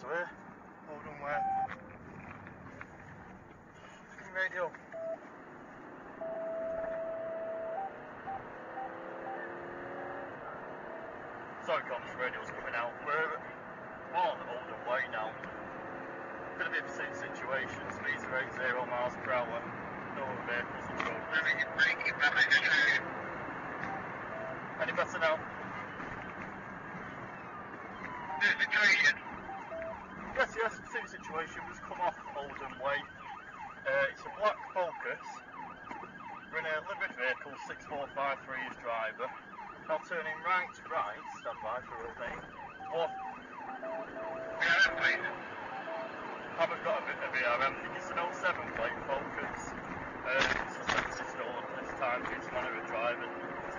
to here. Oldham where? Fucking radio. Sorry, comms, radio's coming out. We're on Oldham Way now. Going to be the same situation. Speeds are 80 miles per hour. No other vehicles on the road. Any better now? Yes, same situation. We've just come off Oldham Way. It's a black Focus. We're in a limited vehicle, 6453 is driver. Now turning right to right, stand by for a thing. Haven't got a bit of VRM. It's an 07 plate Focus. Suspension stolen this time due to manner of driving.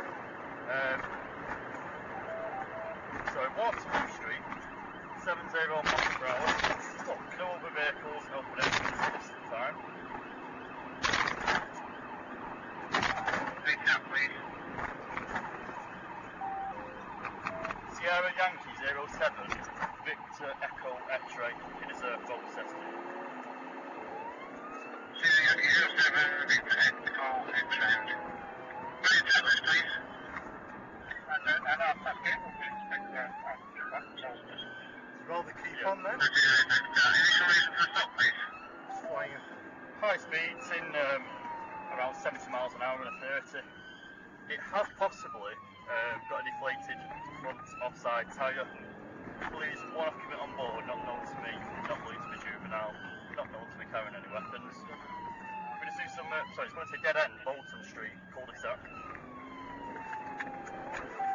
So Waterloo Street, 70 miles per hour. No other vehicles, no pedestrians at this time. Sierra Yankee 07, Victor Echo X-ray, it is a Focus ST. Sierra Yankee 07, Victor Echo X-ray. Very tablets, please. And our packet will be Rather keep on then. Initial reason for stop, please. Flying high speeds in around 70 miles an hour and a 30. It has possibly got a deflated front offside tyre. Police, one occupant on board, not known to me, not believed to be juvenile, not known to be carrying any weapons. We're going to do some, sorry, it's going to say dead end, Bolton Street, cul-de-sac.